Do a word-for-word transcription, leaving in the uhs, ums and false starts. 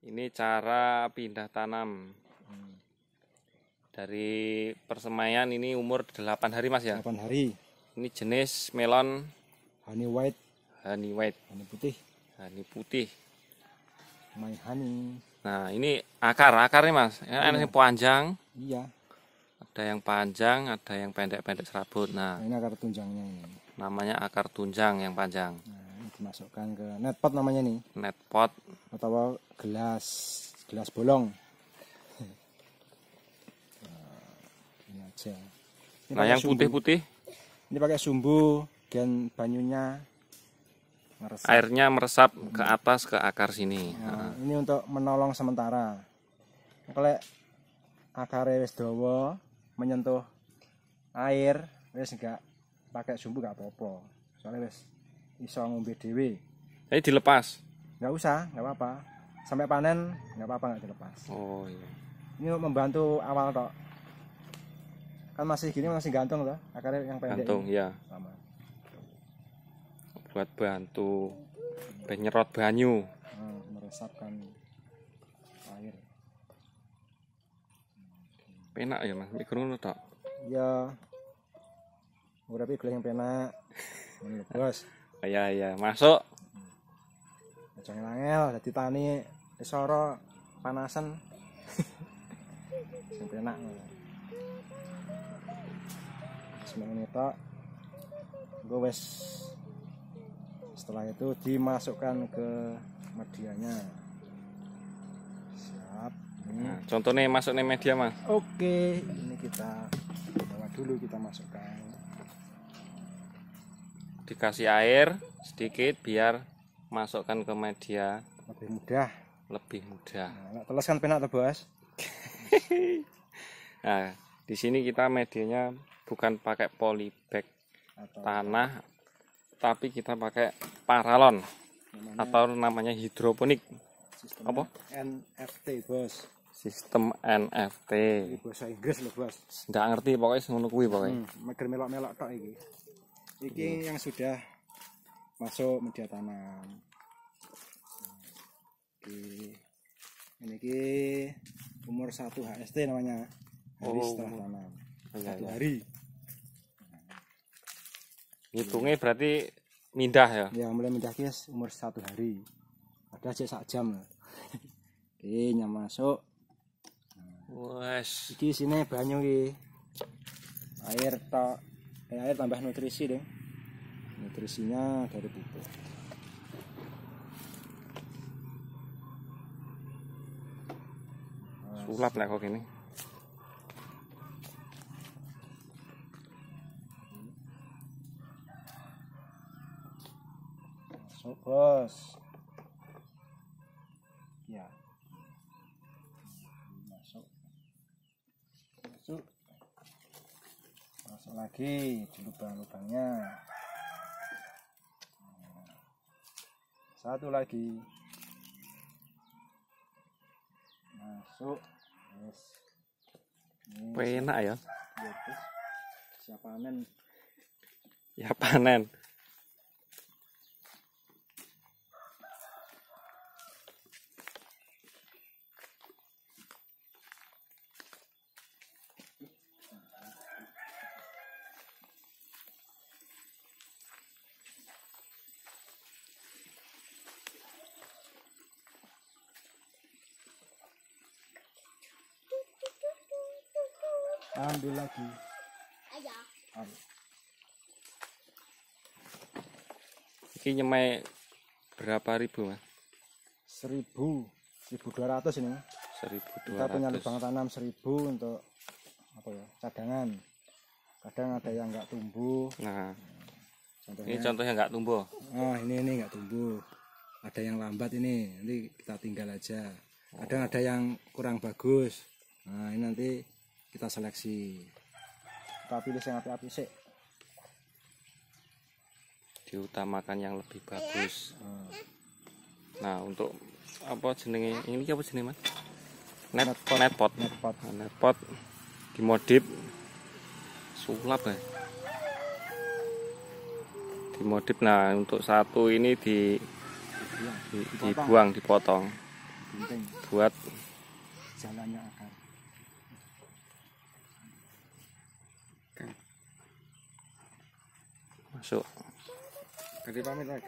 Ini cara pindah tanam. Dari persemaian ini umur delapan hari Mas ya? delapan hari. Ini jenis melon Honey white. honey white. Honey putih. Honey putih. My honey. Nah ini akar, akarnya Mas. Ya, Iya. ini panjang. Iya. Ada yang panjang, ada yang pendek-pendek serabut. Nah, Nah, ini akar tunjangnya ini. namanya akar tunjang yang panjang. Nah, ini dimasukkan ke net pot namanya nih. Net pot. Atau gelas gelas bolong. Nah, ini aja. Ini Nah pakai yang sumbu. putih-putih Ini pakai sumbu dan banyunya meresap. airnya meresap ke atas ke akar sini. Nah, ini untuk menolong sementara. Kalau akar wis dawa menyentuh air, wis enggak pakai sumbu enggak apa-apa. Soalnya wis iso ngombe dhewe. Ini dilepas. Enggak usah, enggak apa-apa. Sampai panen enggak apa-apa enggak dilepas. Oh iya. Ini untuk membantu awal tok. Kan masih gini masih gantung loh, akarnya yang pendek. Gantung ini. ya. Sama. Buat bantu penyerot banyu. Nah, meresapkan air. Penak ya Mas, mikro ngono tok. Ya. Ora pi golek yang penak. Ngono bos. Iya iya, masuk. Aja ngel dadi tani isoro panasan. Sing penak. Semuanya tok. Gue wes setelah itu dimasukkan ke medianya. Siap. Ini. Nah, contohnya masuk nih media Mas. Oke, ini kita bawa dulu kita masukkan. Dikasih air sedikit biar masukkan ke media Lebih mudah. lebih mudah. Nah, teles kan penak tuh bos. Nah, di sini kita medianya bukan pakai polybag Atau tanah, tapi kita pakai paralon namanya atau namanya hidroponik. sistem apa? N F T bos. Sistem N F T. Ini bahasa Inggris loh bos. Nggak ngerti pokoknya ngono kuwi pokoknya. Hmm, meger melok-melok tok iki. Iki yang sudah masuk media tanam. Oke. Ini ki umur satu H S T namanya. Hari Oh, setelah umur. tanam. Iya, Satu iya. hari. Hitungnya berarti mindah ya. Ya mulai mendah ki umur satu hari. Ada aja sak jam. Oke, nyam masuk. Wes. Iki sini banyu ki. Air tok. Eh, air tambah nutrisi deh. Nutrisinya dari pupuk. Sulap lah kok ini. Masuk bos. Ya. Masuk. Masuk. Masuk lagi di lubang-lubangnya. Satu lagi. Masuk. Yes. Ini Penak ya. siap, bos. Siap panen. Ya panen. Ambil lagi. Ayo. Ini nyemai berapa ribu Mas? Seribu, seribu dua ratus ini. seribu dua Kita punya ratus. lubang tanam seribu untuk apa ya? Cadangan. Kadang ada yang nggak tumbuh. Nah, Contohnya. ini contohnya nggak tumbuh. Oh ini ini nggak tumbuh. Ada yang lambat ini. Nanti kita tinggal aja. Kadang ada yang kurang bagus. Nah ini nanti kita seleksi. Kita pilih yang api-api sih. Diutamakan yang lebih bagus. Nah, Nah, untuk apa jenenge? Ini apa jenenge Mas? Net Net pot. net pot. net pot. Nah, net pot dimodif sulap ya. Dimodif. Nah, untuk satu ini di, Iya. di Dipotong. dibuang, dipotong. penting buat jalannya akar. masuk. Jadi pamit lagi.